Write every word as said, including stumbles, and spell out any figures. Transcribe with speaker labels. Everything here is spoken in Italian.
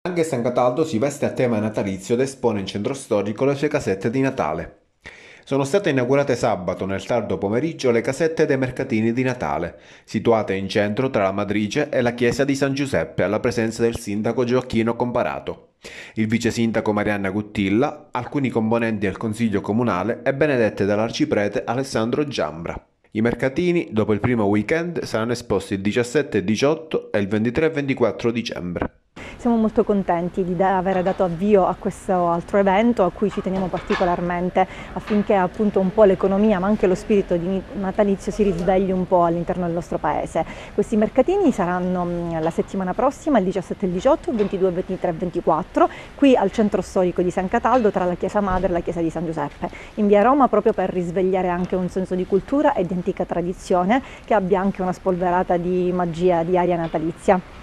Speaker 1: Anche San Cataldo si veste a tema natalizio ed espone in centro storico le sue casette di Natale. Sono state inaugurate sabato nel tardo pomeriggio le casette dei mercatini di Natale, situate in centro tra la Matrice e la chiesa di San Giuseppe, alla presenza del sindaco Gioacchino Comparato, il vice sindaco Marianna Guttilla, alcuni componenti del consiglio comunale e benedette dall'arciprete Alessandro Giambra. I mercatini, dopo il primo weekend, saranno esposti il diciassette e diciotto e il ventitré e ventiquattro dicembre.
Speaker 2: Siamo molto contenti di da- aver dato avvio a questo altro evento a cui ci teniamo particolarmente affinché appunto un po' l'economia ma anche lo spirito di natalizio si risvegli un po' all'interno del nostro paese. Questi mercatini saranno mh, la settimana prossima, il diciassette e il diciotto, il ventidue, ventitré e ventiquattro, qui al centro storico di San Cataldo tra la chiesa madre e la chiesa di San Giuseppe, in via Roma, proprio per risvegliare anche un senso di cultura e di antica tradizione che abbia anche una spolverata di magia, di aria natalizia.